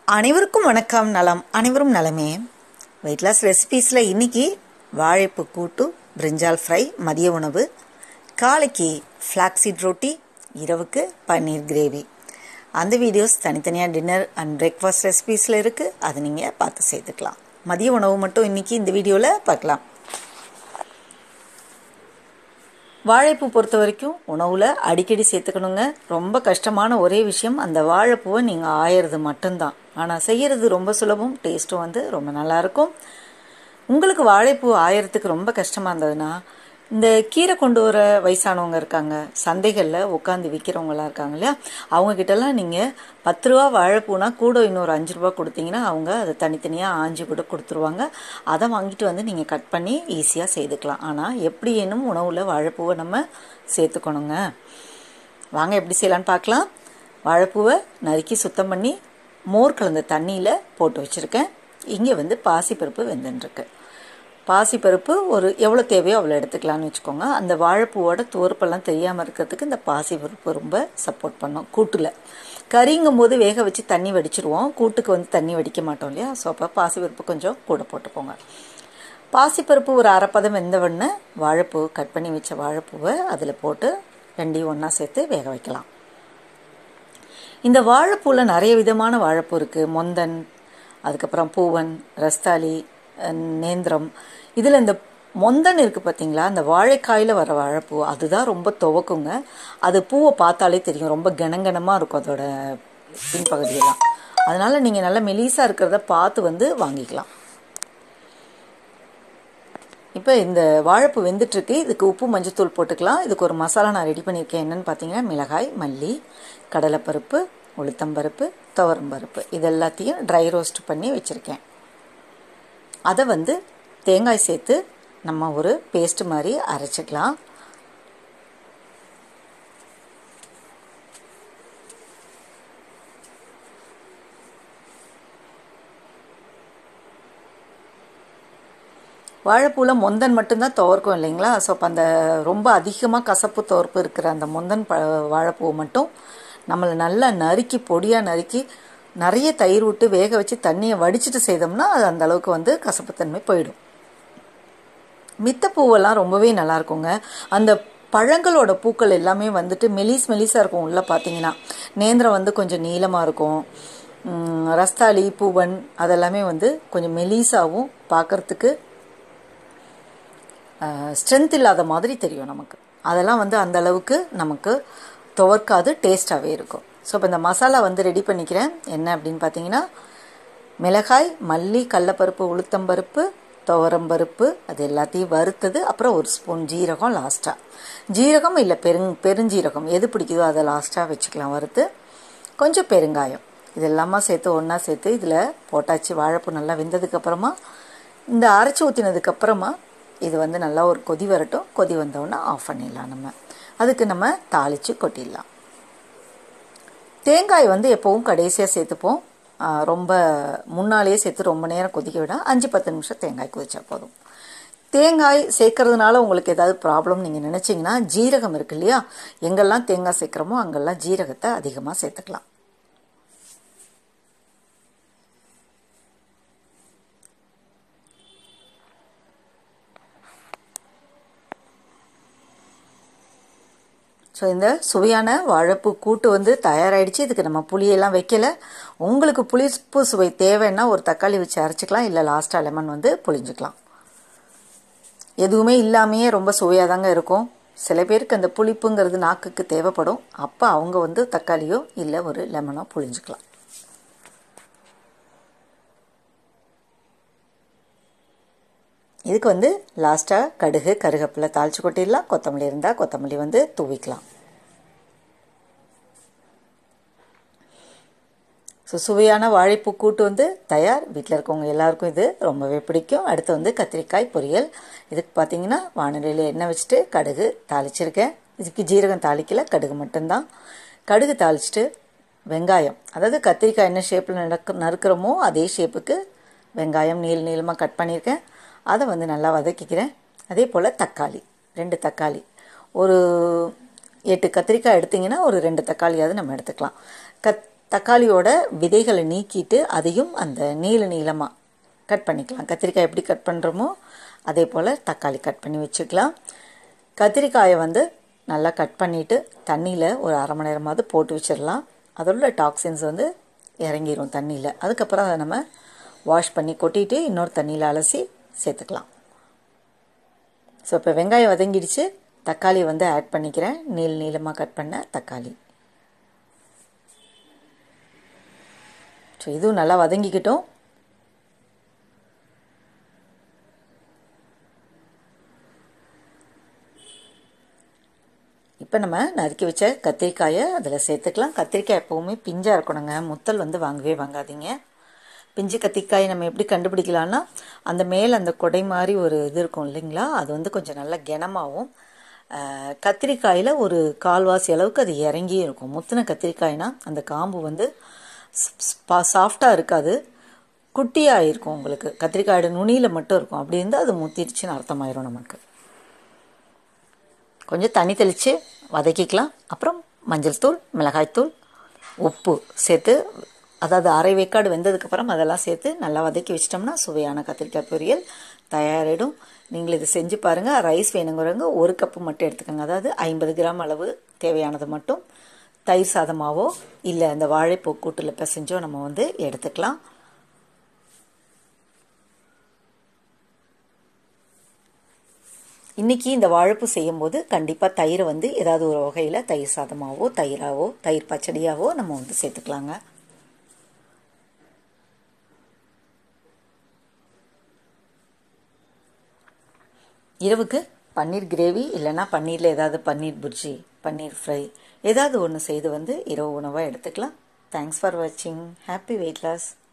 அனைவருக்கும் வணக்கம். நலம் அனைவரும் நலமே. வெயிட் லாஸ் ரெசிபீஸில் இன்றைக்கி வாழைப்பு கூட்டு, பிரிஞ்சால் ஃப்ரை மதிய உணவு, காலைக்கு ஃப்ளாக்ஸீட் ரொட்டி, இரவுக்கு பன்னீர் கிரேவி. அந்த வீடியோஸ் தனித்தனியாக டின்னர் அண்ட் பிரேக்ஃபாஸ்ட் ரெசிபீஸில் இருக்குது. அதை நீங்கள் பார்த்து சேர்த்துக்கலாம். மதிய உணவு மட்டும் இன்றைக்கி இந்த வீடியோவில் பார்க்கலாம். வாழைப்பூ பொறுத்த வரைக்கும் உணவில் அடிக்கடி சேர்த்துக்கணுங்க. ரொம்ப கஷ்டமான ஒரே விஷயம் அந்த வாழைப்பூவை நீங்கள் ஆயிறது மட்டும்தான். ஆனால் செய்கிறது ரொம்ப சுலபம், டேஸ்ட்டும் ரொம்ப நல்லாயிருக்கும். உங்களுக்கு வாழைப்பூ ஆயிரத்துக்கு ரொம்ப கஷ்டமாக இருந்ததுன்னா, இந்த கீரை கொண்டு வர வயசானவங்க இருக்காங்க, சந்தைகளில் உட்காந்து விற்கிறவங்களாம் இருக்காங்க இல்லையா, அவங்கக்கிட்டலாம் நீங்கள் 10 ரூபா வாழைப்பூனா கூட இன்னொரு 5 ரூபா கொடுத்தீங்கன்னா அவங்க அதை தனித்தனியாக ஆஞ்சி கூட கொடுத்துருவாங்க. அதை வாங்கிட்டு வந்து நீங்கள் கட் பண்ணி ஈஸியாக செய்துக்கலாம். ஆனால் எப்படி வேணும் உணவில் வாழைப்பூவை நம்ம சேர்த்துக்கணுங்க. வாங்க எப்படி செய்யலான்னு பார்க்கலாம். வாழைப்பூவை நறுக்கி சுத்தம் பண்ணி மோர் கலந்த தண்ணியில் போட்டு வச்சுருக்கேன். இங்கே பாசிப்பருப்பு வெந்துட்டுருக்கு. பாசிப்பருப்பு ஒரு எவ்வளோ தேவையோ அவ்வளோ எடுத்துக்கலான்னு வச்சுக்கோங்க. அந்த வாழைப்பூவோட துவர்ப்பெல்லாம் தெரியாமல் இருக்கிறதுக்கு இந்த பாசிப்பருப்பு ரொம்ப சப்போர்ட் பண்ணும். கூட்டில் கறிங்கும் போது வேக வச்சு தண்ணி வடிச்சிருவோம், கூட்டுக்கு தண்ணி வடிக்க மாட்டோம் இல்லையா. ஸோ அப்போ பாசிப்பருப்பு கொஞ்சம் கூட போட்டுக்கோங்க. பாசிப்பருப்பு ஒரு அரைப்பதம் வெந்தவொடனே வாழைப்பூ கட் பண்ணி வச்ச வாழைப்பூவை அதில் போட்டு ரெண்டையும் ஒன்றா சேர்த்து வேக வைக்கலாம். இந்த வாழைப்பூவில் நிறைய விதமான வாழைப்பூ இருக்குது. மொந்தன், அதுக்கப்புறம் பூவன், ரஸ்தாலி, நேந்திரம். இதில் இந்த மொந்தன் இருக்குது பார்த்தீங்களா, அந்த வாழைக்காயில் வர வாழைப்பூ அதுதான் ரொம்ப துவக்குங்க. அது பூவை பார்த்தாலே தெரியும், ரொம்ப கனகனமாக இருக்கும் அதோட பின்பகுதியெல்லாம். அதனால் நீங்கள் நல்லா மெலிசாக இருக்கிறத பார்த்து வாங்கிக்கலாம். இப்போ இந்த வாழைப்பூ வெந்துட்டுருக்கு. இதுக்கு உப்பு மஞ்சத்தூள் போட்டுக்கலாம். இதுக்கு ஒரு மசாலா நான் ரெடி பண்ணியிருக்கேன். என்னென்னு பார்த்தீங்கன்னா, மிளகாய், மல்லி, கடலைப்பருப்பு, உளுத்தம்பருப்பு, துவரம்பருப்பு இது எல்லாத்தையும் ட்ரை ரோஸ்ட் பண்ணி வச்சுருக்கேன். அதை தேங்காய் சேர்த்து நம்ம ஒரு பேஸ்ட் மாதிரி அரைச்சிக்கலாம். வாழைப்பூவில் மொந்தன் மட்டும்தான் துவர்க்கும் இல்லைங்களா. ஸோ அப்போ அந்த ரொம்ப அதிகமாக கசப்பு துவர்ப்பு இருக்கிற அந்த மொந்தன் வாழைப்பூவை மட்டும் நம்மளை நல்லா நறுக்கி பொடியாக நறுக்கி நிறைய தயிர் விட்டு வேக வச்சு தண்ணியை வடிச்சிட்டு செய்தோம்னா அது அந்த அளவுக்கு கசப்புத்தன்மை போயிடும். மித்த பூவெல்லாம் ரொம்பவே நல்லா இருக்குங்க. அந்த பழங்களோட பூக்கள் எல்லாமே மெலிசாக இருக்கும். உள்ளே பார்த்தீங்கன்னா நேந்திரம் கொஞ்சம் நீளமாக இருக்கும். ரஸ்தாலி, பூவன் அதெல்லாமே கொஞ்சம் மெலிசாகவும் பார்க்கறதுக்கு ஸ்ட்ரென்த் இல்லாத மாதிரி தெரியும் நமக்கு. அதெல்லாம் அந்த அளவுக்கு நமக்கு துவர்க்காது, டேஸ்டாகவே இருக்கும். ஸோ இப்போ இந்த மசாலா ரெடி பண்ணிக்கிறேன். என்ன அப்படின்னு பார்த்தீங்கன்னா, மிளகாய், மல்லி, கடலைப்பருப்பு, உளுத்தம்பருப்பு, துவரம்பருப்பு அது எல்லாத்தையும் வறுத்தது, அப்புறம் ஒரு ஸ்பூன் ஜீரகம் லாஸ்ட்டாக. ஜீரகம் இல்லை பெருஞ்சீரகம் எது பிடிக்குதோ அதை லாஸ்ட்டாக வச்சுக்கலாம் வறுத்து. கொஞ்சம் பெருங்காயம் இது எல்லாமே சேர்த்து ஒன்றா சேர்த்து இதில் போட்டாச்சு. வாழைப்பூ நல்லா வெந்ததுக்கப்புறமா இந்த அரைச்சி ஊற்றினதுக்கப்புறமா இது நல்லா ஒரு கொதி வரட்டும். கொதி வந்தோடனே ஆஃப் பண்ணிடலாம். அதுக்கு நம்ம தாளித்து கொட்டிடலாம். தேங்காய் எப்போவும் கடைசியாக சேர்த்துப்போம். ரொம்ப முன்னாலேயே சேர்த்து ரொம்ப நேரம் கொதிக்க விட 5-10 நிமிஷம் தேங்காய் கொதிச்சா போதும். தேங்காய் சேர்க்கறதுனால உங்களுக்கு ஏதாவது ப்ராப்ளம் நீங்கள் நினச்சிங்கன்னா, ஜீரகம் இருக்கு இல்லையா, எங்கெல்லாம் தேங்காய் சேர்க்குறோமோ அங்கெல்லாம் ஜீரகத்தை அதிகமாக சேர்த்துக்கலாம். ஸோ இந்த சுவையான வாழைப்பூ கூட்டு தயாராகிடுச்சு. இதுக்கு நம்ம புளியெல்லாம் வைக்கலை. உங்களுக்கு புளிப்பு சுவை தேவைன்னா ஒரு தக்காளி வச்சு அரைச்சிக்கலாம், இல்லை லாஸ்ட்டாக லெமன் புளிஞ்சிக்கலாம். எதுவுமே இல்லாமையே ரொம்ப சுவையாக தாங்க இருக்கும். சில பேருக்கு அந்த புளிப்புங்கிறது நாக்குக்கு தேவைப்படும். அப்போ அவங்க தக்காளியோ இல்லை ஒரு லெமனோ புளிஞ்சிக்கலாம். இதுக்கு லாஸ்ட்டாக கடுகு, கருவேப்பிலை தாளித்து கொட்டிடலாம். கொத்தமல்லி இருந்தால் கொத்தமல்லி தூவிக்கலாம். ஸோ சுவையான வாழைப்பூ கூட்டு தயார். வீட்டில் இருக்கவங்க எல்லாருக்கும் இது ரொம்பவே பிடிக்கும். அடுத்து கத்திரிக்காய் பொரியல். இதுக்கு பார்த்தீங்கன்னா வானலியில் எண்ணெய் வச்சுட்டு கடுகு தாளிச்சிருக்கேன். இதுக்கு ஜீரகம் தாளிக்கல, கடுகு மட்டும்தான். கடுகு தாளிச்சிட்டு வெங்காயம், அதாவது கத்திரிக்காய் என்ன ஷேப்பில் நறுக்கிறோமோ அதே ஷேப்புக்கு வெங்காயம் நீளமாக கட் பண்ணியிருக்கேன். அதை நல்லா வதக்கிக்கிறேன். அதே போல் தக்காளி 2 தக்காளி, ஒரு 8 கத்திரிக்காய் எடுத்திங்கன்னா ஒரு 2 தக்காளியாவது நம்ம எடுத்துக்கலாம். தக்காளியோட விதைகளை நீக்கிட்டு அதையும் அந்த நீளமாக கட் பண்ணிக்கலாம். கத்திரிக்காய் எப்படி கட் பண்ணுறோமோ அதே போல் தக்காளி கட் பண்ணி வச்சுக்கலாம். கத்திரிக்காயை வந்து நல்லா கட் பண்ணிவிட்டு தண்ணியில் ஒரு அரை மணி நேரமாவது போட்டு வச்சிடலாம். அதோட டாக்ஸின்ஸ் வந்து இறங்கிடும் தண்ணியில். அதுக்கப்புறம் அதை நம்ம வாஷ் பண்ணி கொட்டிட்டு இன்னொரு தண்ணியில் அலசி சேர்த்துக்கலாம். ஸோ இப்போ வெங்காயம் வதங்கிடுச்சு. தக்காளி வந்து ஆட் பண்ணிக்கிறேன். நீளமாக கட் பண்ண தக்காளி. ஸோ இதுவும் நல்லா வதங்கிக்கிட்டோம். இப்போ நம்ம நறுக்கி வச்ச கத்திரிக்காயை அதில் சேர்த்துக்கலாம். கத்திரிக்காய் எப்போவுமே பிஞ்சாக இருக்கணுங்க. முத்தல் வந்து வாங்கவே வாங்காதீங்க. பிஞ்சு கத்திரிக்காயை நம்ம எப்படி கண்டுபிடிக்கலான்னா, அந்த மேலே அந்த கொடை மாதிரி ஒரு இது இருக்கும் இல்லைங்களா, அது வந்து கொஞ்சம் நல்லா கனமாகவும் கத்திரிக்காயில் ஒரு கால்வாசி அளவுக்கு அது இறங்கி இருக்கும். முத்தின கத்திரிக்காய்னா அந்த காம்பு வந்து சாஃப்டாக இருக்காது, குட்டியாக இருக்கும். உங்களுக்கு கத்திரிக்காயோட நுனியில் மட்டும் இருக்கும். அப்படி இருந்தால் அது முத்திடுச்சுன்னு அர்த்தமாயிரும். நமக்கு கொஞ்சம் தண்ணி தெளித்து வதக்கிக்கலாம். அப்புறம் மஞ்சள் தூள், மிளகாய்த்தூள், உப்பு சேர்த்து, அதாவது அரை வேக்காடு வெந்ததுக்கப்புறம் அதெல்லாம் சேர்த்து நல்லா வதக்கி வச்சிட்டோம்னா சுவையான கத்திரிக்காய் பொரியல் தயாரிடும். நீங்கள் இது செஞ்சு பாருங்கள். ரைஸ் வேணுங்கிறவங்க 1 கப்பு மட்டும் எடுத்துக்கோங்க. அதாவது 50 கிராம் அளவு தேவையானது மட்டும் தயிர் சாதமாவோ இல்லை அந்த வாழைப்பூ கூட்டில் பிசைஞ்சோ நம்ம வந்து எடுத்துக்கலாம். இன்றைக்கி இந்த வாழைப்பூ செய்யும்போது கண்டிப்பாக தயிரை வந்து ஏதாவது ஒரு வகையில் தயிர் சாதமாகவோ தயிராகவோ தயிர் பச்சடியாவோ நம்ம வந்து சேர்த்துக்கலாங்க. இரவுக்கு பன்னீர் கிரேவி இல்லைன்னா பன்னீரில் ஏதாவது பன்னீர் புர்ஜி, பன்னீர் ஃப்ரை ஏதாவது ஒன்று செய்து வந்து இரவு உணவாக எடுத்துக்கலாம். தேங்க்ஸ் ஃபார் வாட்சிங். Happy weight loss.